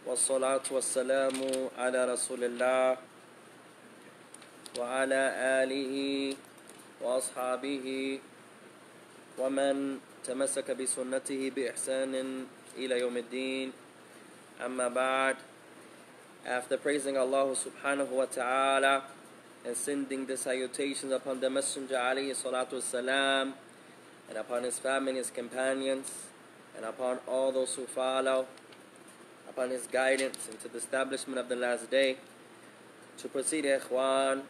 والصلاة والسلام على رسول الله وعلى آله وأصحابه ومن تمسك بسنته بإحسان إلى يوم الدين. أما بعد. After praising Allah subhanahu wa ta'ala and sending the salutations upon the Messenger alayhi salatu wasalam, and upon his family, his companions, and upon all those who follow, upon his guidance into the establishment of the last day, to proceed, ikhwan,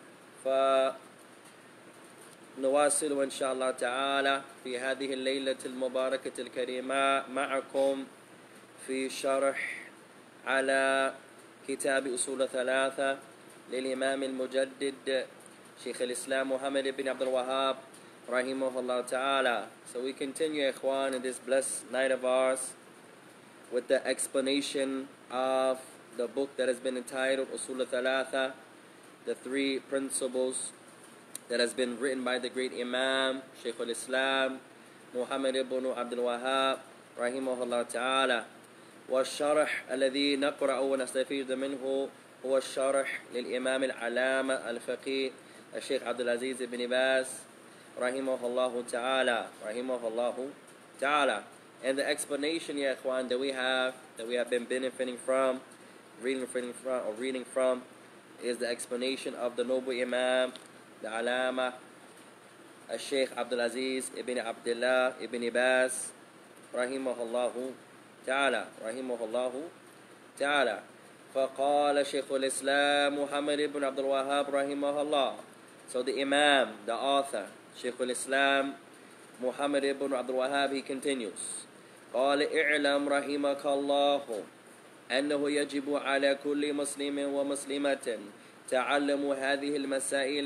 نواصل إن شاء الله تعالى في هذه الليلة المباركة الكريمة معكم في شرح على كتاب أصول ثلاثة للإمام المجدد شيخ الإسلام محمد بن عبد الوهاب رحمه الله تعالى. So we continue, ikhwan, in this blessed night of ours with the explanation of the book that has been entitled Usul Thalatha, the three principles that has been written by the great Imam Shaykh al-Islam Muhammad ibn Abdul Wahhab rahimahullah ta'ala. والشرح الذي نقرأ ونستفيد منه هو الشرح للإمام العلامة الفقيه الشيخ عبد العزيز بن باز رحمه الله تعالى. And the explanation, ya ikhwan, that we have been benefiting from, reading from, is the explanation of the noble Imam, the Alama, Al-Sheikh Abdul Aziz ibn Abdullah ibn Baz, rahimahullahu ta'ala. فقال شيخ الإسلام محمد ibn Abdul Wahhab rahimahullah. So the Imam, the author, Shaykh al-Islam Muhammad ibn Abdul Wahhab, he continues. قال اعلم رحمك الله أنه يجب على كل مسلم ومسلمة تعلم هذه المسائل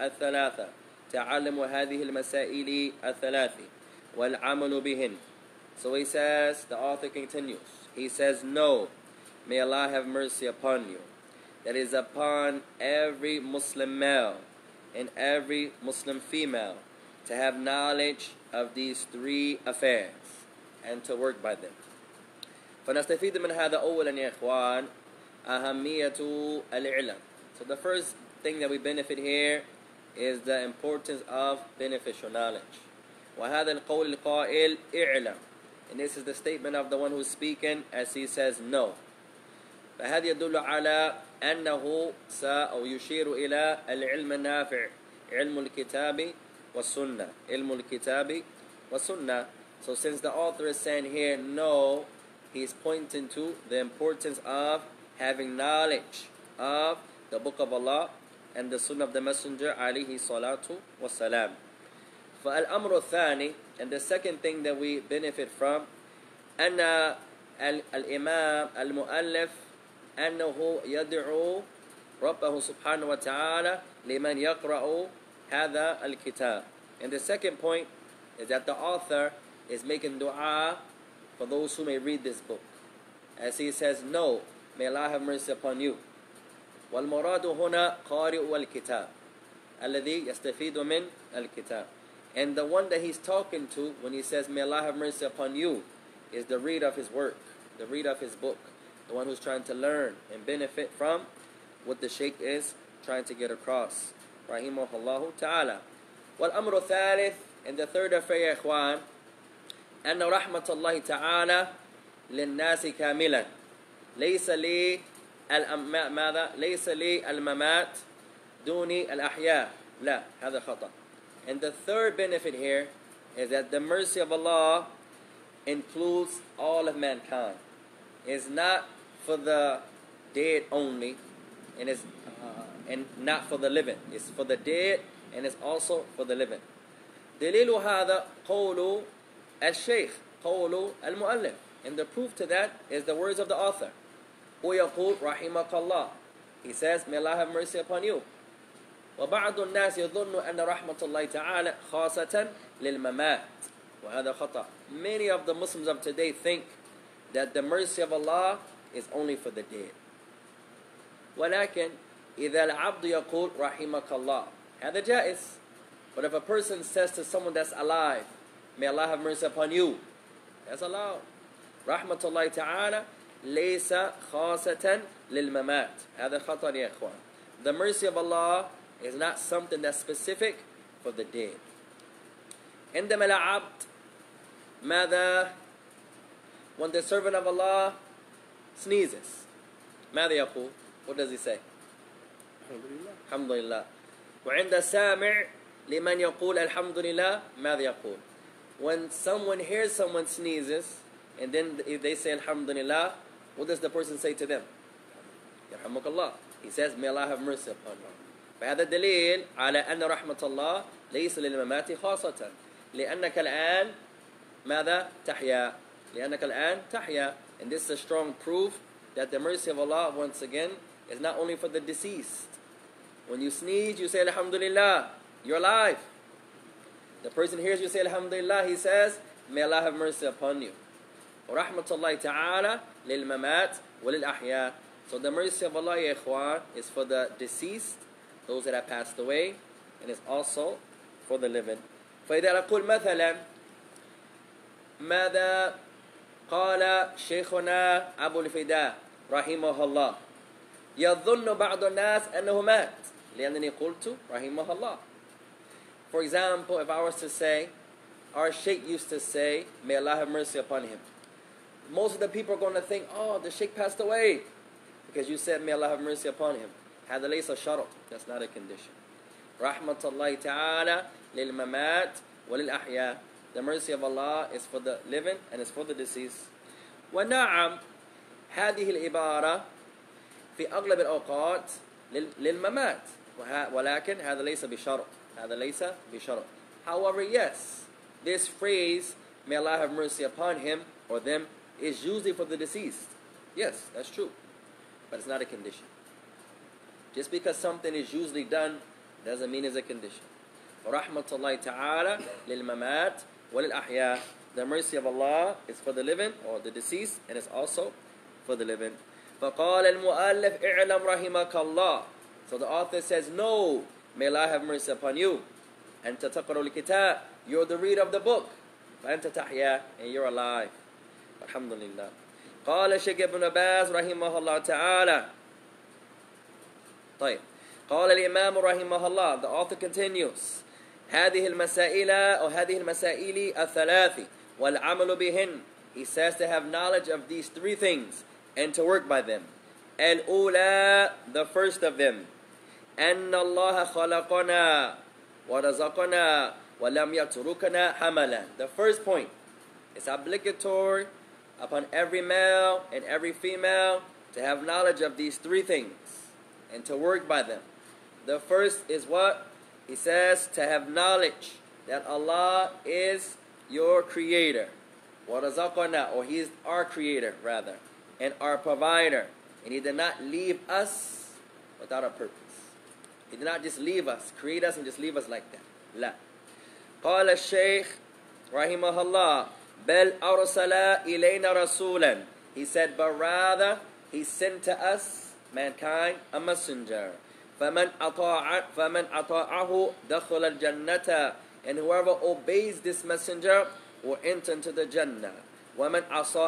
الثلاث والعمل بهن. So he says, the author continues, he says, no, may Allah have mercy upon you, that is upon every Muslim male and every Muslim female to have knowledge of these three affairs and to work by them. فنستفيد من هذا أولا يا إخوان أهمية العلم. So the first thing that we benefit here is the importance of beneficial knowledge. وهذا القول القائل اعلم. And this is the statement of the one who's speaking as he says no. فهذا يدل على أنه أو يشير إلى العلم النافع علم الكتاب والسنة. So since the author is saying here no, he's pointing to the importance of having knowledge of the book of Allah and the sunnah of the messenger alayhi salatu wassalam. فالأمر الثاني, and the second thing that we benefit from, أن الإمام المؤلف أنه يدعو ربه سبحانه وتعالى لمن يقرأ هذا الكتاب. And the second point is that the author is making dua for those who may read this book. As he says, no, may Allah have mercy upon you. والمراد هنا قارئ الكتاب الذي يستفيد من الكتاب. And the one that he's talking to when he says, may Allah have mercy upon you, is the reader of his work, the reader of his book, the one who's trying to learn and benefit from what the Shaykh is trying to get across. Rahimahullahu ta'ala. والأمر الثالث, and the third affair يا إخوان, أن رحمة الله تعالى للناس كاملا ليس لي الممات دوني الأحياء. لا, هذا خطأ. And the third benefit here is that the mercy of Allah includes all of mankind. It's not for the dead only, and it's not for the living. It's for the dead, and it's also for the living. دليل هذا قول الشيخ قول المؤلف. And the proof to that is the words of the author. ويقول رحمك الله. He says, may Allah have mercy upon you. وبعض الناس يظن أن رحمة الله تعالى خاصة للممات وهذا خطأ. Many of the Muslims of today think that the mercy of Allah is only for the dead. ولكن إذا العبد يقول رحمك الله هذا جائز. But if a person says to someone that's alive, may Allah have mercy upon you, that's allowed. Rahmatullahi ta'ala ليس خاصة للممات. هذا خطأ يا إخوان. The mercy of Allah is not something that's specific for the dead. عندما العبد ماذا when the servant of Allah sneezes ماذا يقول? What does he say? الحمد لله. وعند السامع لمن يقول الحمد لله ماذا يقول? When someone hears someone sneezes and then if they say alhamdulillah, what does the person say to them? يرحمك الله. He says, may Allah have mercy upon you. فهذا دليل على أن رحمة الله ليس للممات خاصة. لأنك الآن ماذا تحيا. لأنك الآن تحيا. And this is a strong proof that the mercy of Allah, once again, is not only for the deceased. When you sneeze, you say alhamdulillah, you're alive. The person hears you say alhamdulillah, he says, may Allah have mercy upon you. ورحمة الله تعالى للممات وللأحياء. So the mercy of Allah, ya ikhwan, is for the deceased, those that have passed away, and is also for the living. فإذا أقول مثلا ماذا قال شيخنا أبو الفداء رحمه الله يظن بعض الناس أنه مات لأنني قلت رحمه الله. For example, if I was to say, our sheikh used to say, may Allah have mercy upon him. Most of the people are going to think, oh, the sheikh passed away because you said, may Allah have mercy upon him. هذا ليس شرط. That's not a condition. رحمة الله تعالى للممات وللأحياء. The mercy of Allah is for the living and is for the deceased. ونعم هذه العبارة في أغلب الأوقات للممات ولكن هذا ليس بشرط. هذا ليس بشرط. However, yes, this phrase, may Allah have mercy upon him or them, is usually for the deceased. Yes, that's true. But it's not a condition. Just because something is usually done doesn't mean it's a condition. وَرَحْمَةُ اللَّهِ تَعَالَى لِلْمَمَاتِ وَلِلْأَحْيَاءِ. The mercy of Allah is for the living or the deceased, and it's also for the living. فَقَالَ الْمُؤَلِّفِ اِعْلَمْ رَحِمَكَ اللَّهِ. So the author says, no, may Allah have mercy upon you. أَنْتَ تَقْرَأُ الْكِتَابِ. You're the reader of the book. فَأَنْتَ تَحْيَا. And you're alive. Alhamdulillah. قال الشيخ ابن باز رحمه الله تعالى. طيب. قال الإمام رحمه الله. The author continues. هذه المسائل أو هذه المسائل الثلاث والعمل بهن. He says to have knowledge of these three things and to work by them. الأولى, the first of them. أن الله خلقنا ورزقنا ولم يتركنا حملا. The first point, it's obligatory upon every male and every female to have knowledge of these three things and to work by them. The first is what? He says to have knowledge that Allah is your creator. وَرَزَقَنَا, or He is our creator rather, and our provider. And He did not leave us without a purpose. He did not just leave us, create us and just leave us like that. لا. قال الشيخ رحمه الله بل أرسل إلينا رسولا. He said, but rather He sent to us, mankind, a messenger. فمن أطاعه دخل الجنة. And whoever obeys this messenger will enter into the Jannah. ومن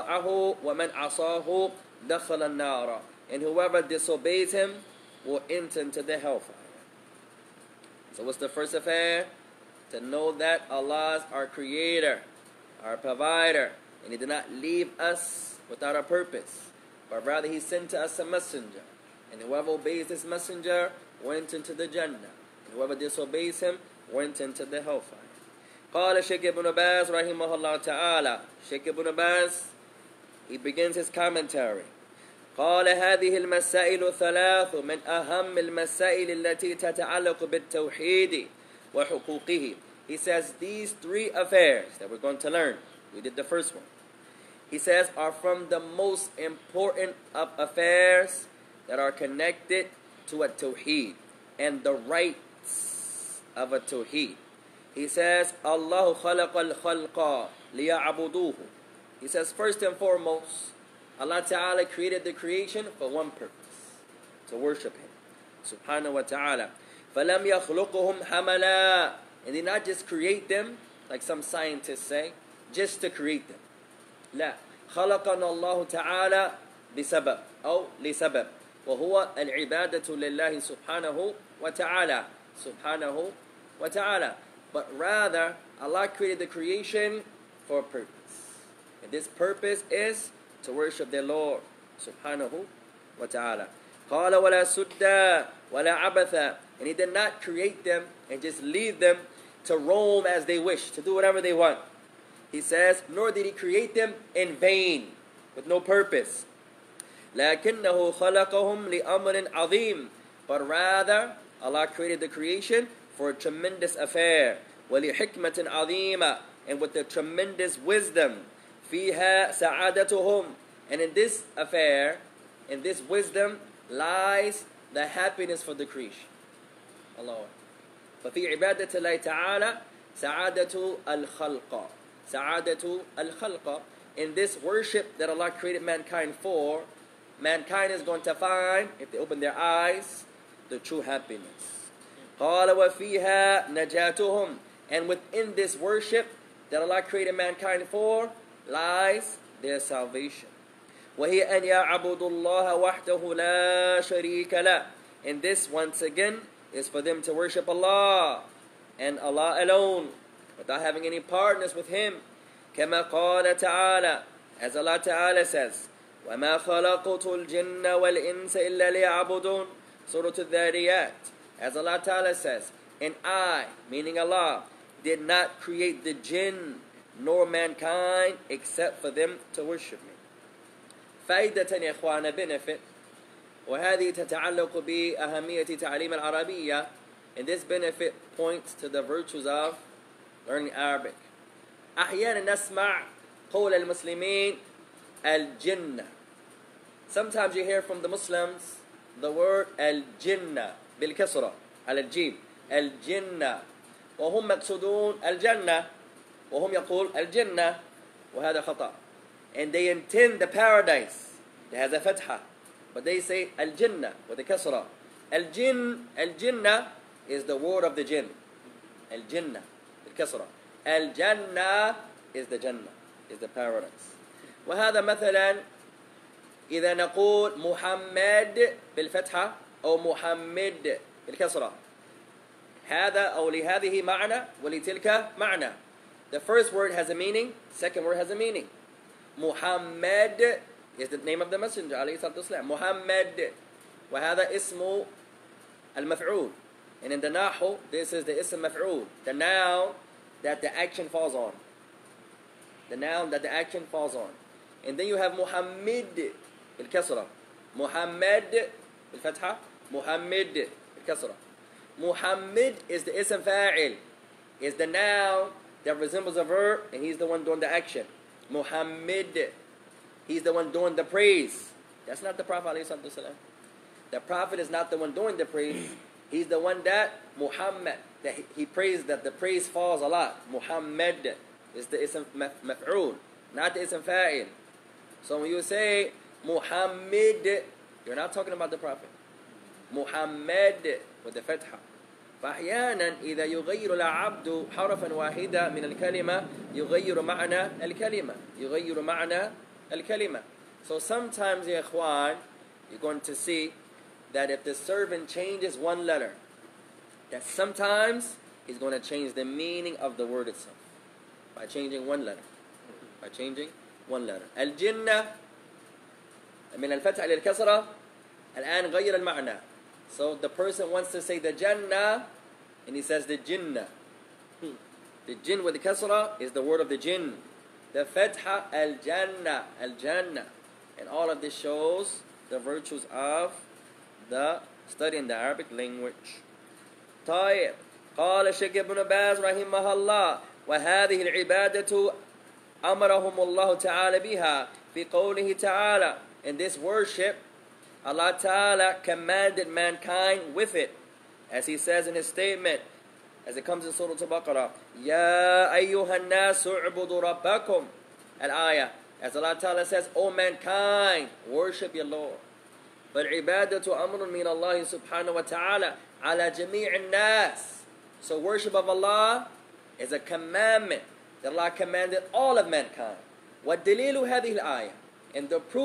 عصاه دخل النار. And whoever disobeys him will enter into the hellfire. So what's the first affair? To know that Allah is our creator, our provider, and He did not leave us without a purpose, but rather He sent to us a messenger. And whoever obeys this messenger went into the Jannah. And whoever disobeys him went into the hellfire. قال Shaykh Ibn Baz رحمه الله تعالى. Shaykh Ibn Baz, he begins his commentary. قال هذه المسائل ثلاث من أهم المسائل التي تتعلق بالتوحيد وحقوقه. He says these three affairs that we're going to learn, we did the first one, he says are from the most important of affairs that are connected to a tawheed and the rights of a tawheed. He says Allah خلق الخلق ليعبدوه. He says first and foremost, Allah Ta'ala created the creation for one purpose, to worship Him subhanahu wa ta'ala. فَلَمْ يَخْلُقُهُمْ حَمَلًا. And did not just create them, like some scientists say, just to create them. لا. خَلَقَنَا اللَّهُ تَعَالَى بسبب أو لسبب وهو العبادة لله سبحانه وتعالى سبحانه وتعالى. But rather, Allah created the creation for a purpose. And this purpose is to worship their Lord subhanahu wa ta'ala. قال ولا سُدَّ ولا عبث. And He did not create them and just leave them to roam as they wish, to do whatever they want. He says, nor did He create them in vain, with no purpose. لكنه خلقهم لأمر عظيم. But rather, Allah created the creation for a tremendous affair. ولحكمة عظيمة. And with the tremendous wisdom. فيها سعادتهم. And in this affair, in this wisdom, lies the happiness for the creation. Allah. ففي عبادة الله تعالى سعادة الخلق. سعادة الخلق. In this worship that Allah created mankind for, mankind is going to find, if they open their eyes, the true happiness. قال وفيها نجاتهم. And within this worship that Allah created mankind for, lies their salvation. وهي أن يعبدوا الله وحده لا شريك له. And this once again is for them to worship Allah and Allah alone without having any partners with Him. كما قال تعالى, as Allah Ta'ala says, وما خلقت الجن والإنس إلا ليعبدون. Surah Al-Dhariyat, as Allah Ta'ala says, and I, meaning Allah, did not create the jinn nor mankind except for them to worship me. فائدة يا إخوانا, benefit, وهذه تتعلق بأهمية تعليم العربية. And this benefit points to the virtues of learning Arabic. أحيانا نسمع قول المسلمين الجنة. Sometimes you hear from the Muslims the word الجنة بالكسرة على الجيم, الجنة, وهم مقصودون الجنة, وهم يقول الجنة, وهذا خطأ. And they intend the paradise that has a fatha, but they say al-jinnah with a kasra. Al-jinnah is the word of the jinn. Al-jinnah, al-kasra. Al-jannah is the jannah, is the paradise. وهذا مثلا إذا نقول محمد بالفتحة أو محمد بالكسرة. هذا أو لهذه معنى ولتلك معنى. The first word has a meaning, second word has a meaning. Muhammad is the name of the messenger عليه الصلاة والسلام. Muhammad. وهذا اسم المفعول. And in the Nahu, this is the ism maf'ul, the noun that the action falls on. The noun that the action falls on. And then you have Muhammad بالكسرة. Muhammad بالفتحة. Muhammad بالكسرة. Muhammad is the ism fa'il, is the noun that resembles a verb, and he's the one doing the action. Muhammad, he's the one doing the praise. That's not the Prophet ﷺ. The Prophet is not the one doing the praise. He's the one that Muhammad, that he prays, that the praise falls a lot. Muhammad is the ism maf'ul, not the ism fa'il. So when you say Muhammad, you're not talking about the Prophet. Muhammad with the fatha. فأحيانا إذا يغير العبد حرفا واحدا من الكلمة يغير معنى الكلمة. يغير معنى الكلمة. So sometimes, ya ikhwan, you're going to see that if the servant changes one letter, that sometimes he's going to change the meaning of the word itself by changing one letter. By changing one letter. الجنة من الفتح إلى الكسرة الآن غير المعنى. So the person wants to say the Jannah, and he says the Jinnah. The Jinn with the kasra is the word of the Jinn. The Fatha, Al-Jannah, Al-Jannah. And all of this shows the virtues of the studying the Arabic language. طيب. قال الشيخ ابن باز رحمه الله وهذه العبادة أمرهم الله تعالى بها في قوله تعالى. In this worship, Allah Ta'ala commanded mankind with it, as He says in His statement, as it comes in Surah Al-Baqarah, Ya ayyuhan nasu u'budu rabbakum, al-ayah, as Allah Ta'ala says, O mankind, worship your Lord. فالعبادة أمر من الله سبحانه وتعالى على جميع الناس. So worship of Allah is a commandment that Allah commanded all of mankind. والدليل هذه الآية, and the proof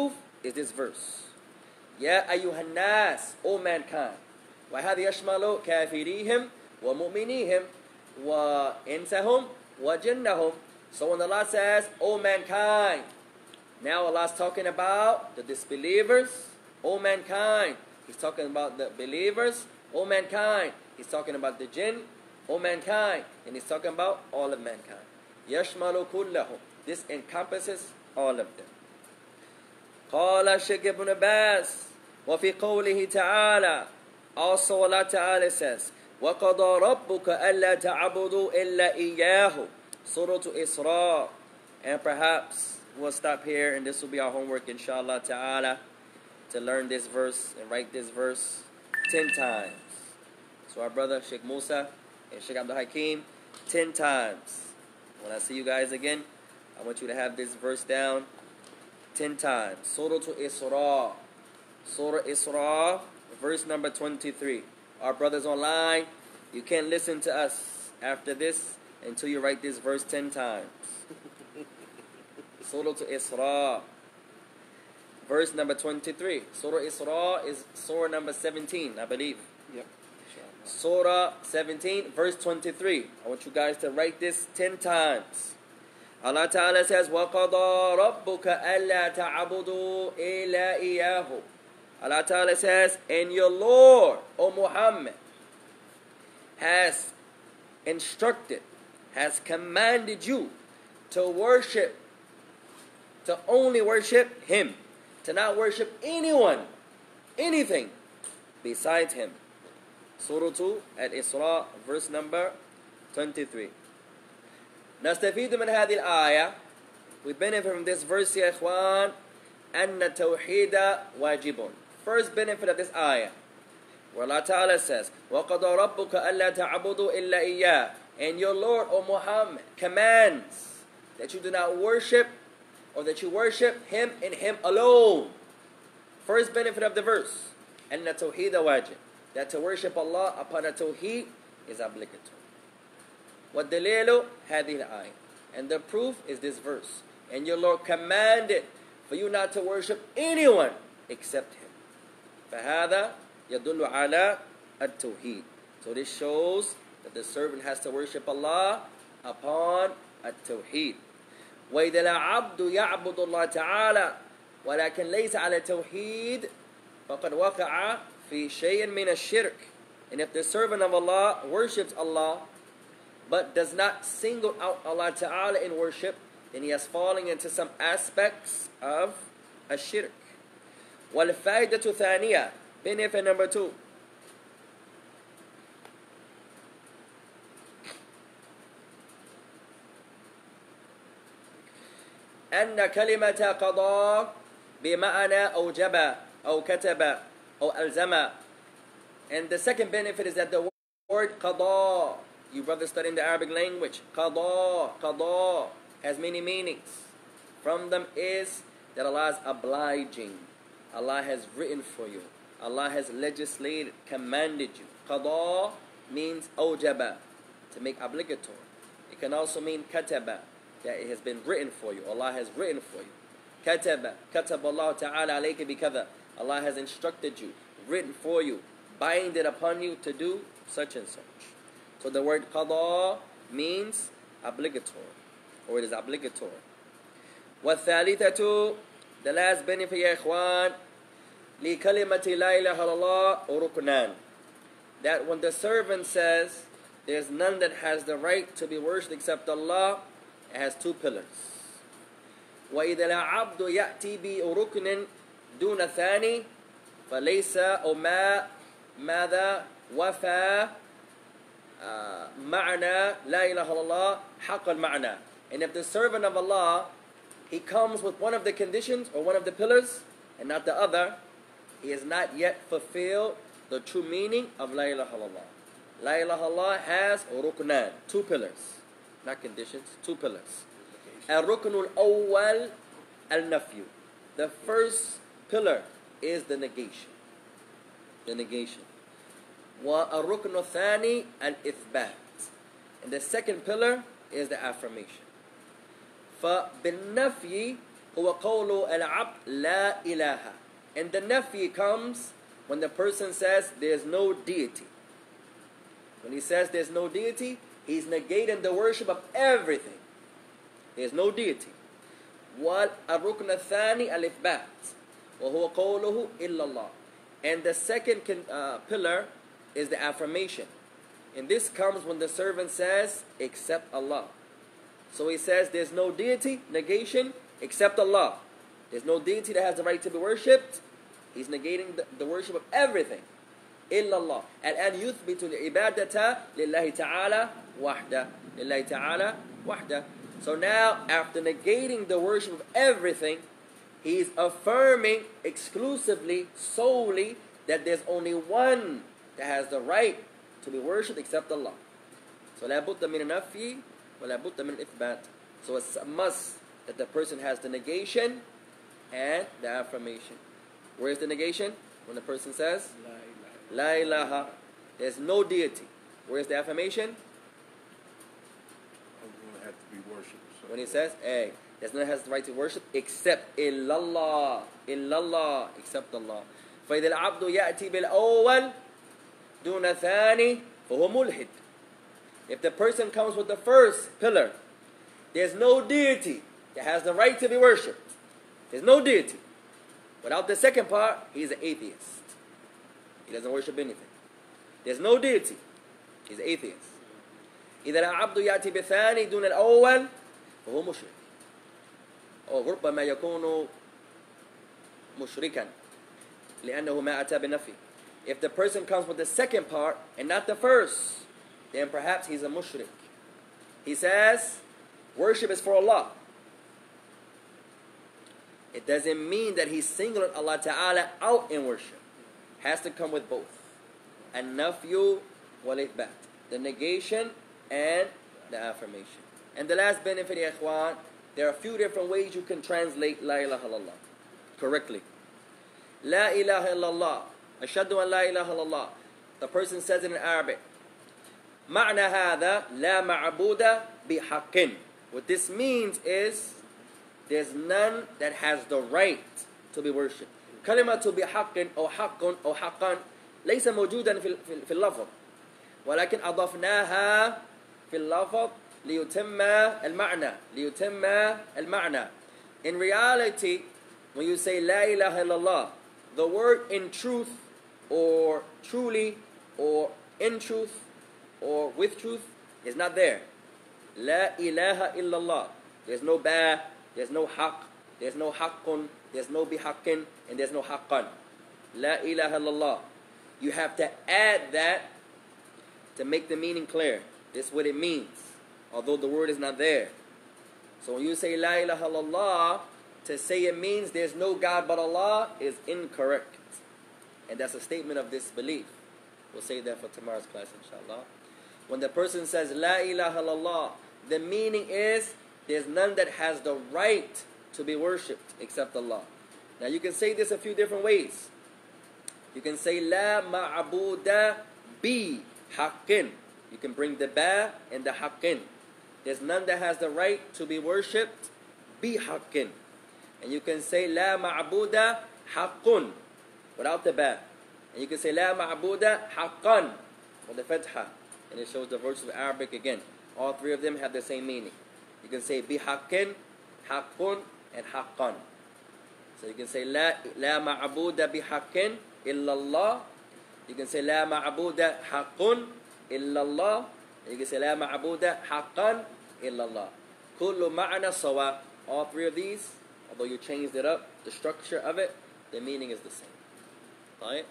is this verse. يا أيها الناس, O mankind. وهذا يشمل كافريهم ومؤمنيهم وإنسهم وجنهم. So when Allah says, O mankind, now Allah is talking about the disbelievers, O mankind. He's talking about the believers, O mankind. He's talking about the jinn, O mankind. And he's talking about all of mankind. يشمل كلهم. This encompasses all of them. قال الشيخ ابن باز وفي قوله تعالى, also Allah Ta'ala says, وَقَضَى رَبُّكَ أَلَّا تَعْبُدُوا إِلَّا إِيَّاهُ, Surah Isra. And perhaps we'll stop here, and this will be our homework, inshallah ta'ala, to learn this verse and write this verse 10 times. So our brother Sheikh Musa and Sheikh Abdul Hakim, 10 times. When I see you guys again, I want you to have this verse down 10 times. Surah Isra. Surah Isra, verse number 23. Our brothers online, you can't listen to us after this until you write this verse 10 times. Surah Isra, verse number 23. Surah Isra is surah number 17, I believe. Yep. Surah 17, verse 23. I want you guys to write this 10 times. Allah Ta'ala says, وَقَضَى رَبُّكَ أَلَّا تَعْبُدُوا إِلَّا إِيَّاهُ. Allah Ta'ala says, and your Lord, O Muhammad, has instructed, has commanded you to worship, to only worship Him, to not worship anyone, anything besides Him. Surah 2 Al-Isra, verse number 23. نستفيد من هذه الآية. We benefit from this verse, يا إخوان, أن التوحيد واجب. First benefit of this ayah, where Allah Ta'ala says, وَقَضَى رَبُّكَ أَلَّا تَعْبُدُوا إِلَّا إِيَّاهُ, and your Lord, O Muhammad, commands that you do not worship, or that you worship Him and Him alone. First benefit of the verse, أَنَّ التَّوْحِيدَ واجب, that to worship Allah upon a tawheed is obligatory. وَالدَّلِيلُ هَذِهِ الْآيَةِ, and the proof is this verse. And your Lord commanded for you not to worship anyone except Him. فَهَذَا يَدُلُّ عَلَىٰ التَّوْحِيد. So this shows that the servant has to worship Allah upon التوحيد. وَإِذَا الْعَبْدُ يَعْبُدُ اللَّهَ تَعَالَى وَلَكِنْ لَيْسَ عَلَى التَّوْحِيد فَقَدْ وَقَعَ فِي شَيْءٍ مِنَ الشِّرْكِ. And if the servant of Allah worships Allah but does not single out Allah Ta'ala in worship, then he has fallen into some aspects of a shirk. وَالْفَائِدَةُ ثَانِيَةً, benefit number 2. أن كلمة قضاء بمعنى أوجب أو كتب أو ألزم. And the second benefit is that the word قضاء, you brothers studying the Arabic language, قضاء has many meanings. From them is that Allah is obliging. Allah has written for you. Allah has legislated, commanded you. Qada means awjaba, to make obligatory. It can also mean kataba, that it has been written for you. Allah has written for you. Kataba Allah Ta'ala alayka bikadha. Allah has instructed you, written for you, bind it upon you to do such and such. So the word qada means obligatory, or it is obligatory. وَالثَّالِثَةُ, the last benefit, ya ikhwan, لِكَلِمَةِ لَا إِلَهَ إِلَّا اللَّهُ رُكْنًا, that when the servant says there's none that has the right to be worshipped except Allah, it has 2 pillars. وَإِذَا الْعَبْدُ يَأْتِي بِرُكْنٍ دُونَ ثَانِي فَلَيْسَ أُمَا مَاذَا وَفَى مَعْنَى لَا إِلَهَ إِلَّا اللَّهُ حَقَّ الْمَعْنَى. And if the servant of Allah, he comes with one of the conditions or one of the pillars and not the other, he has not yet fulfilled the true meaning of La ilaha illallah. La ilaha illallah has ruknan, 2 pillars, not conditions, 2 pillars. Al-ruknul awwal al-nafyu. The first pillar is the negation. The negation. Wa al-ruknu thani al-ithbat. And the second pillar is the affirmation. فَبِالنَّفْيِ هو قول العبد لا إله. And the nafi comes when the person says there's no deity. When he says there's no deity, he's negating the worship of everything. There's no deity. والركن الثاني الإثبات وهو قوله إلا الله. And the second pillar is the affirmation. And this comes when the servant says, except Allah. So he says there's no deity, negation, except Allah. There's no deity that has the right to be worshipped. He's negating the worship of everything. إلا الله. الآن يثبت العبادة لله تعالى وحده. لله تعالى وحده. So now, after negating the worship of everything, he's affirming exclusively, solely, that there's only one that has the right to be worshipped except Allah. So لا بد من النفي ولا بد من الإثبات. So it's a must that the person has the negation and the affirmation. Where is the negation? When the person says La ilaha. There's no deity. Where is the affirmation? Have to be worshipped. So When he says, hey, there's no one has the right to worship except illallah. Illallah, except Allah. فإذا العبد يأتي بالأول دون ثاني فهو ملحد. If the person comes with the first pillar, there's no deity that has the right to be worshipped. There's no deity. Without the second part, he's an atheist. He doesn't worship anything. There's no deity. He's an atheist. إذا العبد يأتي بثاني دون الأول فهو مشرك. أو ربما يكون مشركا لأنه ما أتى بنفي. If the person comes with the second part and not the first, then perhaps he's a mushrik. He says, worship is for Allah. It doesn't mean that he's singling Allah Ta'ala out in worship. Has to come with both. An-nafyu wal-ithbat. The negation and the affirmation. And the last benefit, ya ikhwan, there are a few different ways you can translate La ilaha illallah correctly. La ilaha illallah. Ashhadu an la ilaha illallah. The person says it in Arabic. Ma'na hadha la ma'abuda bihaqqin. What this means is there's none that has the right to be worshipped. كلمة بحق أو حق أو حقا ليس موجودا في اللفظ ولكن أضفناها في اللفظ ليتم المعنى. In reality, when you say La ilaha illallah, the word in truth or truly or in truth or with truth is not there. La ilaha illallah. There's no ba, there's no haq, there's no haqqun, there's no bihaqqin, and there's no haqqan. La ilaha illallah. You have to add that to make the meaning clear. This is what it means, although the word is not there. So when you say La ilaha illallah, to say it means there's no God but Allah is incorrect. And that's a statement of disbelief. We'll say that for tomorrow's class, inshallah. When the person says La ilaha illallah, the meaning is there's none that has the right to be worshipped except Allah. Now you can say this a few different ways. You can say La ma'abuda bi haqqin. You can bring the ba and the haqqin. There's none that has the right to be worshipped bi haqqin. And you can say La ma'abuda haqqun without the ba. And you can say La ma'abuda haqqan with the fatha. And it shows the verses of Arabic again. All three of them have the same meaning. You can say bi haqqin, haqqun, and haqqan. So you can say La ma'abuda bi haqqin illallah. You can say La ma'abuda haqqun illallah. You can say La ma'abuda haqqan illallah. Kullu ma'ana sawa. All three of these, although you changed it up, the structure of it, the meaning is the same. Right?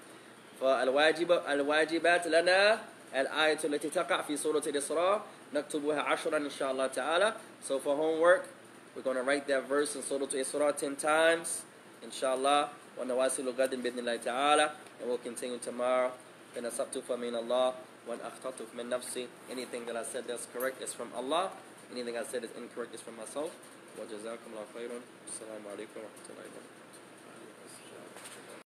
فالواجبات لنا الآية التي تقع في سورة الإسراء نكتبها 10 إن شاء الله تعالى. So for homework, we're going to write that verse in Surah Al-Isra 10 times, inshallah. ونواصل غد بإذن الله تعالى. And we'll continue tomorrow. إن أصبت فمن الله وإن أخطأت من نفسي. Anything that I said that's correct is from Allah. Anything I said is incorrect is from myself. وجزاكم الله خيرا. السلام عليكم ورحمة الله وبركاته.